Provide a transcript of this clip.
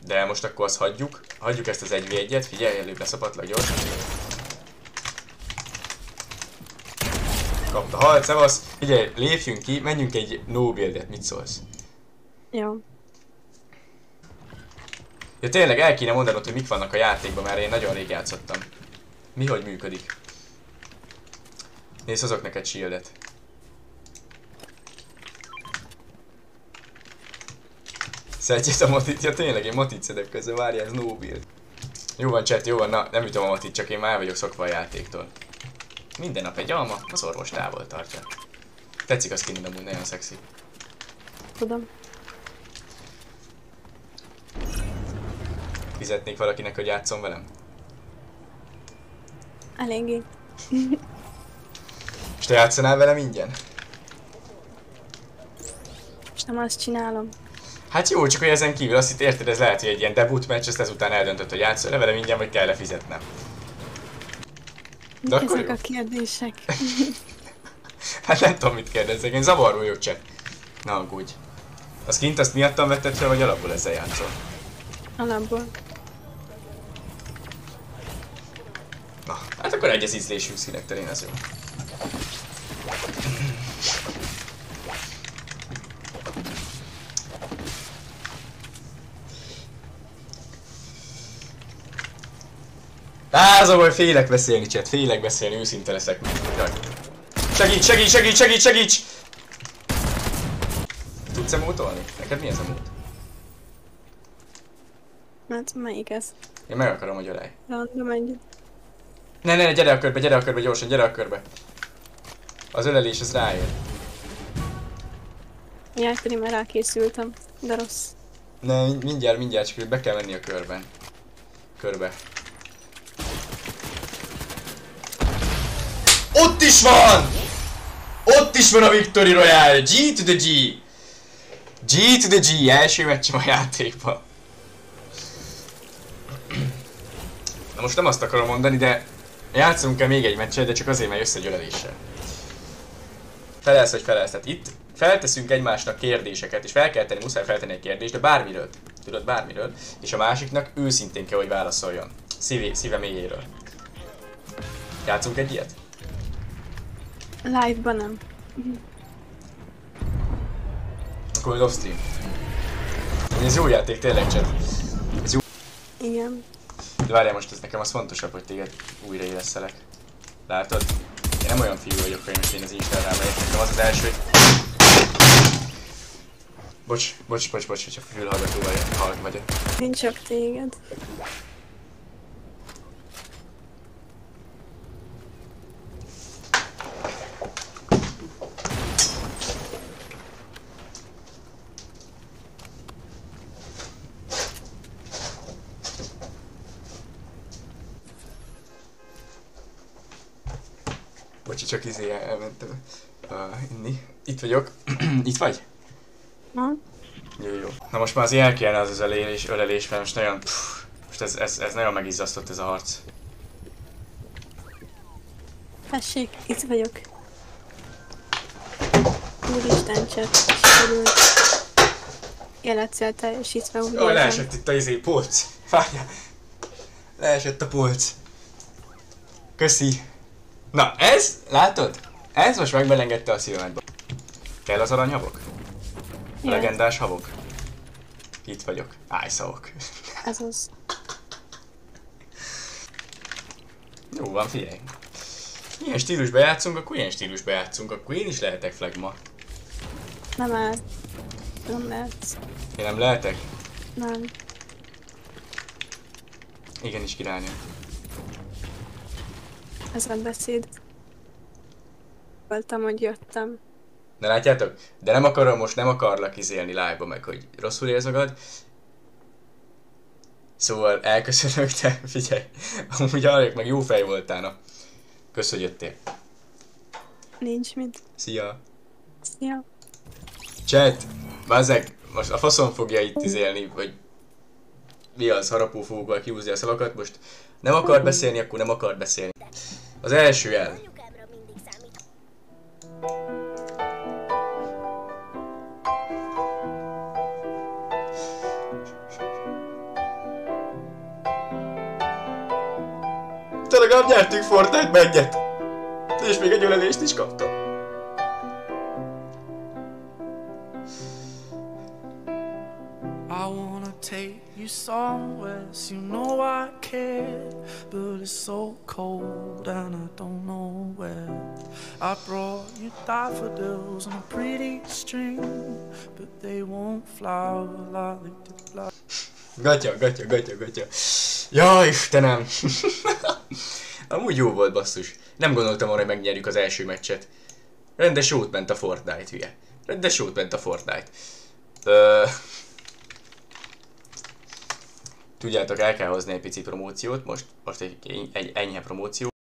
De most akkor azt hagyjuk. Hagyjuk ezt az 1v1-et, figyelj, előbb leszapadlak gyorsan. Kapta halt, szevasz. Figyelj, lépjünk ki, menjünk egy no buildet, mit szólsz? Jó. Ja tényleg el kéne mondanod, hogy mik vannak a játékban, mert én nagyon rég játszottam. Mi hogy működik? Nézd, hozok neked shieldet. Szedjét a motit? Ja tényleg, én motit szedek közben, várjál, ez no build. Jó van chat, jó van, na nem ütöm a motit, csak én már vagyok szokva a játéktól. Minden nap egy alma, az orvos távol tartja. Tetszik a skinid amúgy, nagyon szexi. Tudom. Fizetnék valakinek, hogy játszom velem? Eléggé. És te játszanál velem ingyen? És nem azt csinálom. Hát jó, csak hogy ezen kívül azt itt érted, ez lehet, hogy egy ilyen debut meccs, ezt ezután eldöntött, hogy játszol velem ingyen, vagy kell lefizetnem. De akkor Ezek jó. a kérdések. Hát nem tudom, mit kérdezzek, én zavaró vagyok csak. Na aggódj. A skint azt miattam vetted fel, vagy alapból ezzel játszol? Alapból. Na, hát akkor egy az ízlésünk színek terén, ez jó. Az a baj, félek beszélni, chat, félek beszélni, őszinte leszek. Jaj. Segíts, segíts, segíts, segíts, segíts! Tudsz-e mútolni? Neked mi ez a mút? Hát melyik ez? Én meg akarom, hogy ölej. Random együtt. Ne, gyere a körbe, gyorsan, gyere a körbe. Az ölelés, az ráér. Jaj, pedig már rákészültem, de rossz. Ne, mindjárt, csak be kell menni a körben. Körbe. Ott is van! Ott is van a Victory Royale! G to the G! G to the G! Első meccsem a játékban. Na most nem azt akarom mondani, de játszunk el még egy meccset, de csak azért, mert jössz egy öleléssel. Felelsz, vagy felelsz. Tehát itt felteszünk egymásnak kérdéseket, és fel kell tenni, muszáj feltenni egy kérdést, de bármiről. Tudod, bármiről. És a másiknak őszintén kell, hogy válaszoljon. Szíve mélyéről. Játszunk egy ilyet? Live-ban nem. Akkor majd off-stream. Ez jó játék, tényleg chat. Ez jó. Igen. De várjál most, ez nekem az fontosabb, hogy téged újraélesszelek. Látod? Én nem olyan fiú vagyok, hogy most én az Instagramra megyek, nekem az az első, hogy... Bocs, hogyha fülhallgató vagyok. Nincs csak téged. Bocsi, csak elmentem inni. Itt vagyok. Itt vagy? Ha? Jó. Na most már azért el kellene az ölelés, mert most nagyon... most ez nagyon megizzasztott ez a harc. Tessék, itt vagyok. Úristen, chat, sikerült. Életcél teljesítve úgy Ó, leesett itt a polc. Várjál. Leesett a polc. Köszi. Na ez, látod? Ez most megmelengedte a szívemet. Kell az aranyhabok? A legendás habok? Itt vagyok. Ájszavok. Ez az. Jó van, figyelj. Ilyen stílusba játszunk, akkor ilyen stílusba játszunk, akkor én is lehetek flagma. Nem áll. Nem lehetsz. Én nem lehetek? Nem. Igenis királynő. Ez a beszéd. Voltam, hogy jöttem. De látjátok? De nem akarom, most nem akarlak izélni live-ba meg, hogy rosszul érz magad. Szóval elköszönök, de figyelj, amúgy arrék meg jó fej voltál, na. Kösz, hogy jöttél. Nincs mit. Szia! Szia. Chat! Bazzeg, most a faszom fogja itt izélni, vagy mi az, harapófogóval kiúzni a szavakat, most nem akar beszélni, akkor nem akar beszélni. Az első el. Azóta legalább nyertünk Fortnite egyet. És még egy ölelést is kaptam. I wanna take you somewhere, so you know I care, but it's so cold and I don't know where. I brought you daffodils on a pretty string, but they won't flower like they did last. Gatya. Ja, Istenem. Amúgy jó volt, basszus. Nem gondoltam volna, hogy megnyerjük az első meccset. Rendes jót ment a Fortnite, hülye. Rendes jót ment a Fortnite. Tudjátok, el kell hozni egy pici promóciót, most egy enyhe promóció.